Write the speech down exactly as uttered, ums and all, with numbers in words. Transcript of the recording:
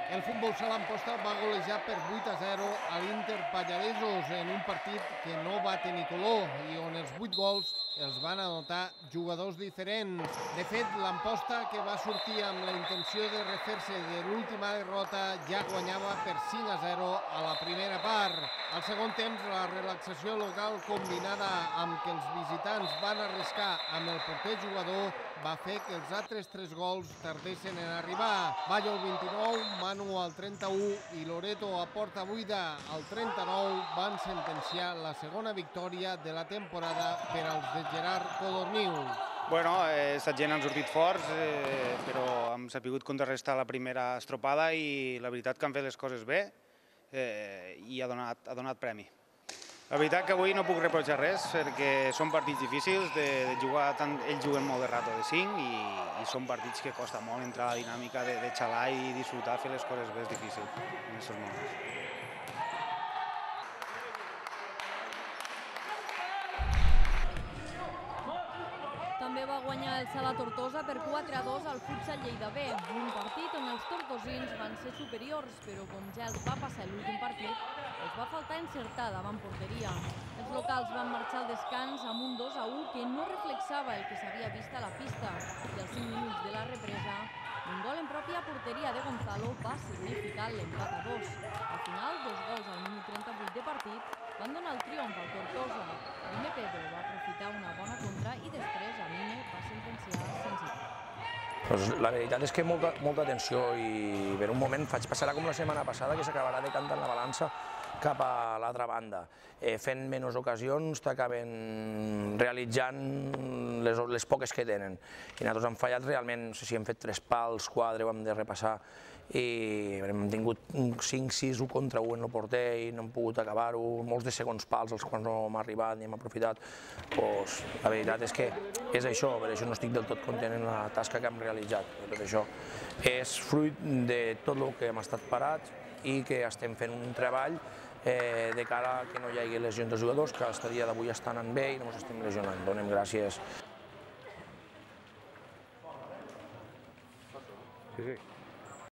El Futbol Sala Amposta va golejar per vuit a zero a l'Inter Pallaresos en un partit que no va tenir color i on els vuit gols els van anotar jugadors diferents. De fet, l'Amposta, que va sortir amb la intenció de refer-se de l'última derrota, ja guanyava per cinc a zero a la primera part. Al segon temps, la relaxació local combinada amb que els visitants van arriscar amb el porter jugador va fer que els altres tres gols tardessin en arribar. Ballo al vint-i-nou, Manu al trenta-u i Loreto a porta buida al trenta-nou van sentenciar la segona victòria de la temporada per als de Gerard Codorniu. Bueno, aquesta gent han sortit forts, eh, però hem sabut contrarrestar la primera estropada i la veritat que han fet les coses bé eh, i ha donat, ha donat premi. La veritat que avui no puc reprochar res perquè són partits difícils, de, de jugar tant, ells juguen molt de rato de cinc i, i són partits que costa molt entrar a la dinàmica de, de xalar i disfrutar, fer les coses bé és difícil en aquests moments. També va guanyar el Sala Tortosa per quatre a dos al Futsal Lleida B, un partit on els tortosins van ser superiors, però com ja els va passar l'últim partit, els va faltar encertar davant porteria. Els locals van marxar al descans amb un dos a u que no reflexava el que s'havia vist a la pista, i als cinc minuts de la represa, un gol en pròpia porteria de Gonzalo va significar l'empat a dos. Al final, dos gols al minut trenta-vuit de partit van donar el triomf al Tortosa. Primer Pedro va aprofitar una bona contra i després Amine va sentenciar senzill. Pues la veritat és que molta, molta tensió i per un moment faig passarà com la setmana passada que s'acabarà decantant la balança cap a l'altra banda. Eh, fent menys ocasions t'acaben realitzant les, les poques que tenen. I nosaltres hem fallat realment, no sé si hem fet tres pals, quatre, ho hem de repassar, i hem tingut cinc sis, un contra un en el porter i no hem pogut acabar-ho, molts de segons pals als quals no hem arribat ni hem aprofitat. Pues, la veritat és que és això, per això no estic del tot content en la tasca que hem realitzat. Tot això és fruit de tot el que hem estat parats i que estem fent un treball eh, de cara a que no hi hagi lesions dels jugadors, que fins a dia d'avui estan anant bé i no ens estem lesionant. Donem gràcies. Sí, sí.